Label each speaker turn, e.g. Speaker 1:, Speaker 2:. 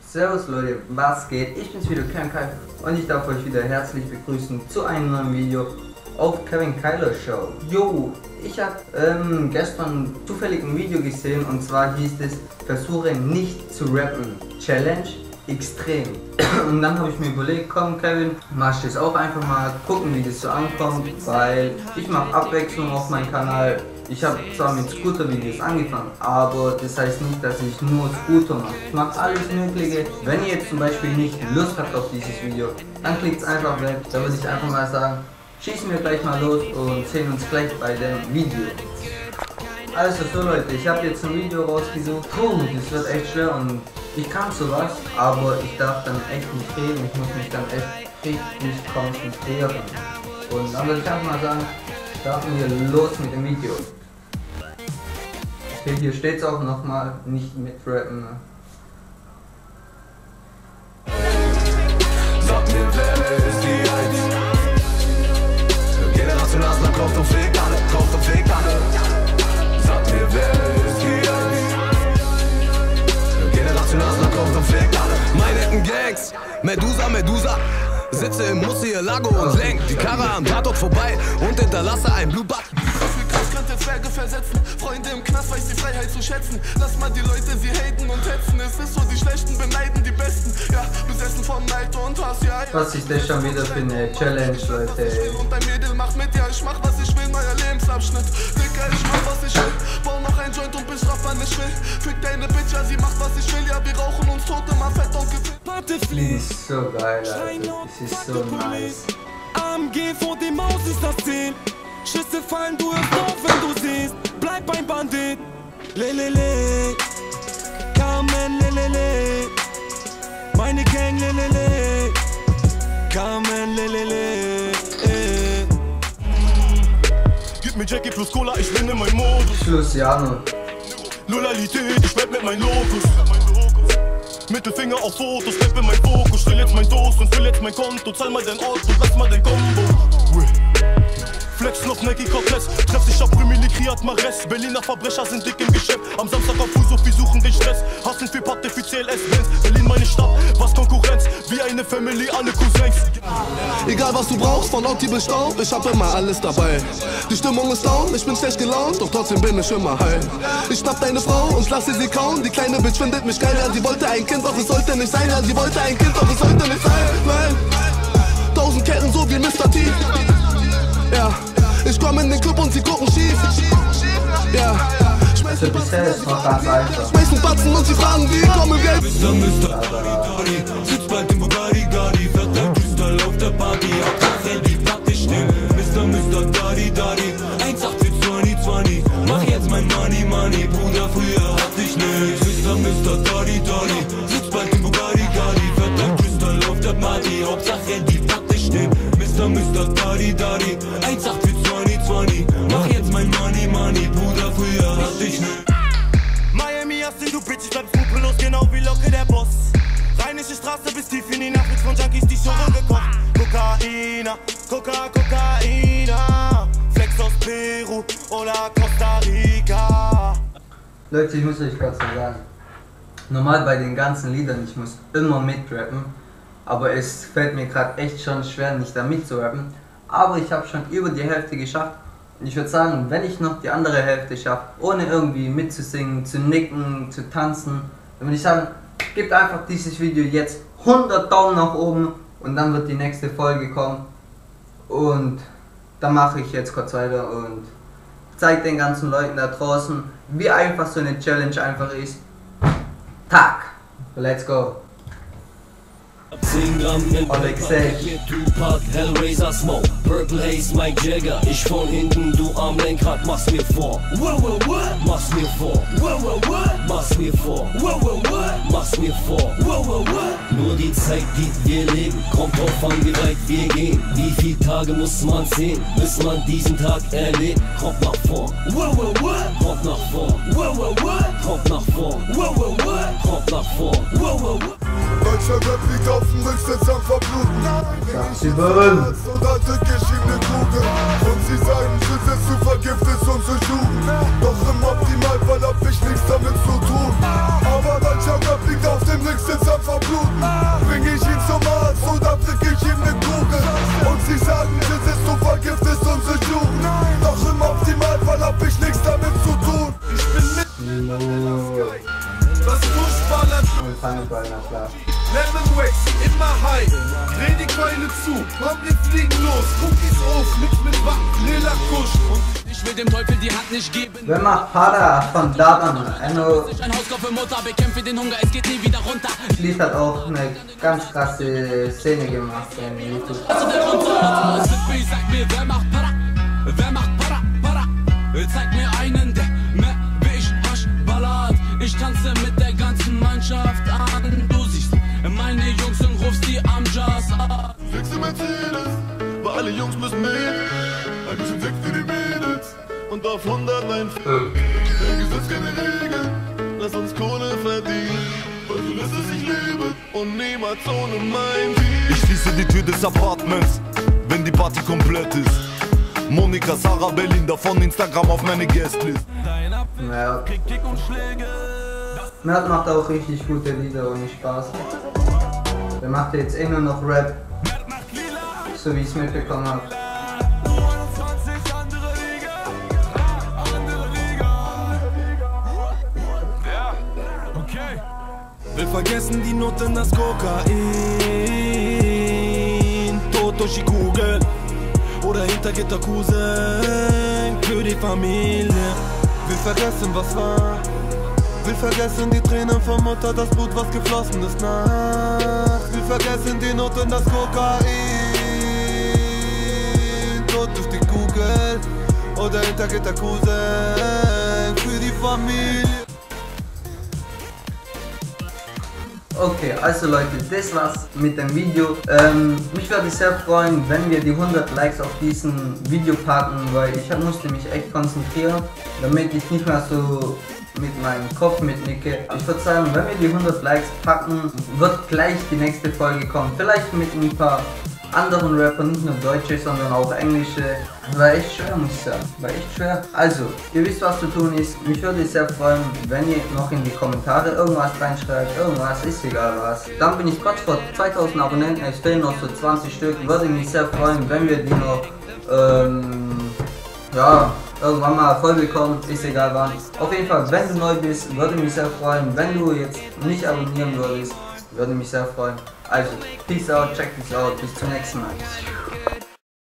Speaker 1: Servus Leute, was geht? Ich bin's wieder, Kevin Kyler, und ich darf euch wieder herzlich begrüßen zu einem neuen Video auf Kevin Kyler Show. Jo, ich habe gestern zufällig ein Video gesehen, und zwar hieß es: Versuche nicht zu rappen, Challenge extrem. Und dann habe ich mir überlegt, komm Kevin, mach das auch einfach mal, gucken wie das so ankommt, weil ich mache Abwechslung auf meinem Kanal. Ich habe zwar mit Scooter-Videos angefangen, aber das heißt nicht, dass ich nur Scooter mache. Ich mache alles Mögliche. Wenn ihr jetzt zum Beispiel nicht Lust habt auf dieses Video, dann klickt es einfach weg. Da würde ich einfach mal sagen, schießen wir gleich mal los und sehen uns gleich bei dem Video. Also so Leute, ich habe jetzt ein Video rausgesucht. Das wird echt schwer und ich kann sowas, aber ich darf dann echt nicht reden. Ich muss mich dann echt richtig konzentrieren. Und dann würde ich einfach mal sagen, starten wir los mit dem Video. Okay, hier steht es auch nochmal, nicht mit rappen.
Speaker 2: Sag mir, wer ist die Eins? Generation Aslan kauft auf Vegane, kauft auf Vegane. Sag mir, wer ist die Eins? Generation Aslan kauft auf Vegane. Meine Ecken Gangs, Medusa, Medusa. Sitze im Musielago und lenk die Karre am Tatort vorbei und hinterlasse ein Blutbad. Könnte Zwerge versetzen, Freunde im Knast weiß die Freiheit zu schätzen. Lass mal die Leute sie haten und hetzen. Es ist so, die Schlechten beneiden die Besten. Ja, besessen vom Neid und Hass, ja.
Speaker 1: Was ist das schon wieder für eine Challenge, Leute?
Speaker 2: Und ein Mädel macht mit, ja, ich mach was ich will, neuer Lebensabschnitt. Digga, ich mach was ich will, bau noch ein Joint und bestraf, wann ich will. Fick deine Bitch, ja, sie macht was ich will, ja, wir rauchen uns tot, immer fett und gefilmt.
Speaker 1: Das ist so geil, Alter. Das ist so nice.
Speaker 3: AMG vor dem Haus ist das 10. Schüsse fallen, du hörst auf, wenn du siehst. Bleib ein Bandit. Lelele. Carmen, lelele. Meine Gang, lelele. Carmen, lelele. Gib mir Jackie plus Cola, ich bin in meinem Modus.
Speaker 1: Luciano.
Speaker 3: Loyalität, ich bleib mit meinem Lokus. Mittelfinger auf Fotos, steppe mein Fokus. Still jetzt mein Toast und füll jetzt mein Konto. Zahl mal dein Ort und lass mal dein Kombo. Flex noch Nike Cortez, treff sich auf Primili, Kriat Mares. Berliner Verbrecher sind dick im Geschäft. Am Samstag auf Fuß, suchen den Stress. Hassen für Patte, für CLS-Benz. Berlin meine Stadt, was Konkurrenz. Wie eine Family, alle Cousins.
Speaker 4: Egal was du brauchst, von Auti bis Staub, ich hab immer alles dabei. Die Stimmung ist down, ich bin schlecht gelaunt, doch trotzdem bin ich immer high. Ich schnapp deine Frau und lasse sie kauen. Die kleine Bitch findet mich geil, ja, sie wollte ein Kind, doch es sollte nicht sein. Ja, sie wollte ein Kind, doch es sollte nicht sein. Nein, 1000 Ketten so wie Mr. T. Ja, ich komm in den Club und sie gucken schief. Ja,
Speaker 1: Also bisher ist noch ganz einfach.
Speaker 4: schmeißen Batzen und sie fragen, wie kommen wir?
Speaker 3: Mr. Dari, sitzt bald im Bugatti Gadi, fährt der Crystal auf der Party, Hauptsache die Platte steht. Mr. Dari, 1,8 für 20, mach jetzt mein Money, Bruder, früher hatte ich nichts. Mr. Dari, sitzt bald im Bugatti Gadi, fährt der Crystal auf der Party, Hauptsache die Platte steht. Mr. Dari, 1,8 für 20, mach jetzt mein Money, Bruder, früher hatte ich nichts. Miami, Austin, du Bitch, ich bleib skrupellos, genau wie Locke der Boss. Rheinische Straße bis tief in die Nacht, mit von Junkies die Schore gekocht. Kokaina, Kokaina, Flex aus Peru oder Costa Rica.
Speaker 1: Leute, ich muss euch kurz sagen. Normal bei den ganzen Liedern, ich muss immer mitrappen. Aber es fällt mir gerade echt schon schwer, nicht da mitzurappen. Aber ich habe schon über die Hälfte geschafft. Und ich würde sagen, wenn ich noch die andere Hälfte schaffe, ohne irgendwie mitzusingen, zu nicken, zu tanzen, dann würde ich sagen, gebt einfach dieses Video jetzt 100 Daumen nach oben und dann wird die nächste Folge kommen. Und dann mache ich jetzt kurz weiter und zeige den ganzen Leuten da draußen, wie einfach so eine Challenge einfach ist. Tack! Let's go!
Speaker 5: 10 Gramm in
Speaker 1: Alexei.
Speaker 5: Tupac, Hellraiser, Smoke, Purple Haze, Mike Jagger. Ich von hinten, du am Lenkrad, mach's mir vor. Mach's mir vor. Mach's mir vor. Mach's mir vor. Nur die Zeit, die wir leben, kommt drauf an, wie weit wir gehen. Wie viele Tage muss man sehen, bis man diesen Tag erlebt? Kommt nach vorn. Kommt nach vorn. Kommt nach vorn. Kommt nach vorn.
Speaker 2: Deutscher Rap liegt auf dem Rücksitz am Verbluten.
Speaker 1: Und
Speaker 2: alte geschiedene Kugel. Und sie sagen, Schütze zu vergiftet und zu Jugend. Doch im Optimalfall hab ich nichts damit zu tun. Aber deutscher Rap liegt auf dem Rücksitz am Verbluten.
Speaker 1: Hannibal, na klar.
Speaker 6: Lemon Wax, immer high, dreh die Keule zu, komm wir fliegen los, Cookies auf, mit Wacken, lila Kusch. Und
Speaker 2: ich will dem Teufel die Hand nicht geben.
Speaker 1: Wer macht Para von Dadan?
Speaker 2: Ein Haus für Mutter, bekämpfe den Hunger, es geht nie wieder runter.
Speaker 1: Lied hat auch eine ganz krasse Szene gemacht in YouTube.
Speaker 2: Sag mir, wer macht Para? Wer macht Para? Zeig mir einen, der mehr wie ich Hasch ballert. Ich tanze mit der ganzen Mannschaft an. Du siehst meine Jungs und rufst die am Jazz an.
Speaker 4: Sechste Mercedes, weil alle Jungs müssen mit. Ein bisschen Sex für die Mädels und auf 100 ein kein Gesetz, keine Regeln, lass uns Kohle verdienen, weil du lässt es sich leben und niemals ohne mein Team. Ich schließe die Tür des Apartments, wenn die Party komplett ist. Monika, Sarah, Belinda von Instagram auf meine Guestlist.
Speaker 1: Mert macht auch richtig gute Lieder ohne Spaß. Der macht jetzt eh nur noch Rap, so wie ich es mitbekommen habe.
Speaker 3: Will vergessen die Noten, das Kokain, tot durch die Kugel oder hinter Gitter Cousin für die Familie. Will vergessen, was war, will vergessen die Tränen von Mutter, das Blut, was geflossen ist nachts. Will vergessen die Noten, das Kokain, tot durch die Kugel oder hinter Gitter Cousin für die Familie.
Speaker 1: Okay, also Leute, das war's mit dem Video. Mich würde sehr freuen, wenn wir die 100 Likes auf diesen Video packen, weil ich musste mich echt konzentrieren, damit ich nicht mehr so mit meinem Kopf mitnicke. Ich würde sagen, wenn wir die 100 Likes packen, wird gleich die nächste Folge kommen. Vielleicht mit ein paar anderen Rappern, nicht nur deutsche, sondern auch englische. War echt schwer, muss ich sagen. War echt schwer. Also, ihr wisst, was zu tun ist. Mich würde sehr freuen, wenn ihr noch in die Kommentare irgendwas reinschreibt. Irgendwas, ist egal was. Dann bin ich kurz vor 2000 Abonnenten. Es fehlen noch so 20 Stück. Würde mich sehr freuen, wenn wir die noch, ja, irgendwann mal voll bekommen. Ist egal wann. Auf jeden Fall, wenn du neu bist, würde mich sehr freuen. Wenn du jetzt nicht abonnieren würdest, würde mich sehr freuen. Also, peace out, check this out, bis zum nächsten Mal.